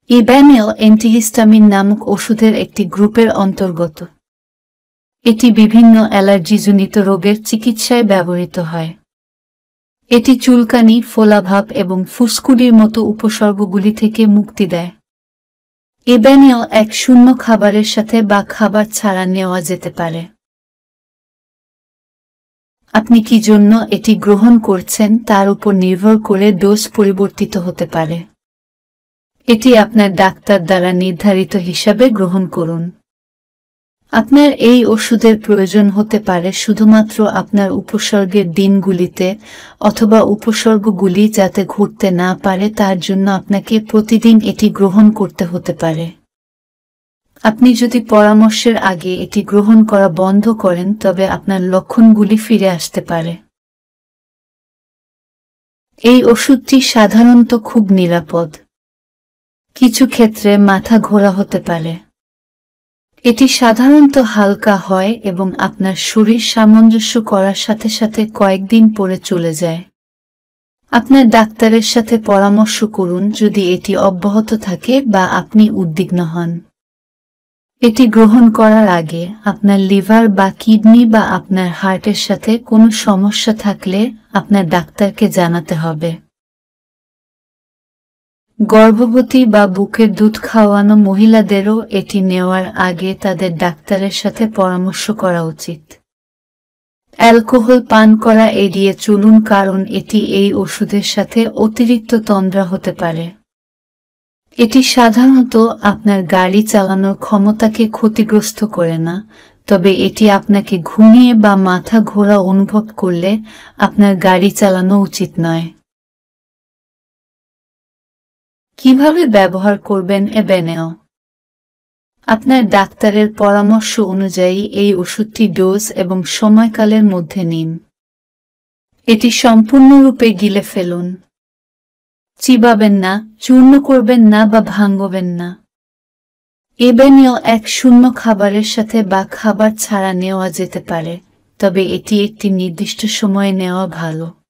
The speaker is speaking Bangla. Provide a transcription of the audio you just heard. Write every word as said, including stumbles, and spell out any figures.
Ebanil অ্যান্টিহিস্টামিন নামক ওষুধের একটি গ্রুপের অন্তর্গত। এটি বিভিন্ন অ্যালার্জিজনিত রোগের চিকিৎসায় ব্যবহৃত হয়। এটি চুলকানি, ফোলাভাব এবং ফুসকুডির মতো উপসর্গগুলি থেকে মুক্তি দেয়। এবানিল এক শূন্য খাবারের সাথে বা খাবার ছাড়া নেওয়া যেতে পারে। আপনি কি জন্য এটি গ্রহণ করছেন তার উপর নির্ভর করে ডোজ পরিবর্তিত হতে পারে। এটি আপনার ডাক্তার দ্বারা নির্ধারিত হিসাবে গ্রহণ করুন। আপনার এই ওষুধের প্রয়োজন হতে পারে শুধুমাত্র আপনার উপসর্গের দিনগুলিতে অথবা উপসর্গগুলি যাতে ঘটতে না পারে তার জন্য আপনাকে প্রতিদিন এটি গ্রহণ করতে হতে পারে। আপনি যদি পরামর্শের আগে এটি গ্রহণ করা বন্ধ করেন তবে আপনার লক্ষণগুলি ফিরে আসতে পারে। এই ওষুধটি সাধারণত খুব নিরাপদ। কিছু ক্ষেত্রে মাথা ঘোরা হতে পারে। এটি সাধারণত হালকা হয় এবং আপনার শরীর সামঞ্জস্য করার সাথে সাথে কয়েকদিন পরে চলে যায়। আপনার ডাক্তারের সাথে পরামর্শ করুন যদি এটি অব্যাহত থাকে বা আপনি উদ্বিগ্ন হন। এটি গ্রহণ করার আগে আপনার লিভার বা কিডনি বা আপনার হার্টের সাথে কোনো সমস্যা থাকলে আপনার ডাক্তারকে জানাতে হবে। গর্ভবতী বা বুকের দুধ খাওয়ানো মহিলাদেরও এটি নেওয়ার আগে তাদের ডাক্তারের সাথে পরামর্শ করা উচিত। অ্যালকোহল পান করা এড়িয়ে চলুন কারণ এটি এই ওষুধের সাথে অতিরিক্ত তন্দ্রা হতে পারে। এটি সাধারণত আপনার গাড়ি চালানোর ক্ষমতাকে ক্ষতিগ্রস্ত করে না, তবে এটি আপনাকে ঘুমিয়ে বা মাথা ঘোরা অনুভব করলে আপনার গাড়ি চালানো উচিত নয়। কিভাবে ব্যবহার করবেন এবানিল? আপনার ডাক্তারের পরামর্শ অনুযায়ী এই ওষুধটি ডোজ এবং সময়কালের মধ্যে নিন। এটি সম্পূর্ণরূপে গিলে ফেলুন। চিবাবেন না, চূর্ণ করবেন না বা ভাঙবেন না। এবানিল এক শূন্য খাবারের সাথে বা খাবার ছাড়া নেওয়া যেতে পারে, তবে এটি একটি নির্দিষ্ট সময়ে নেওয়া ভালো।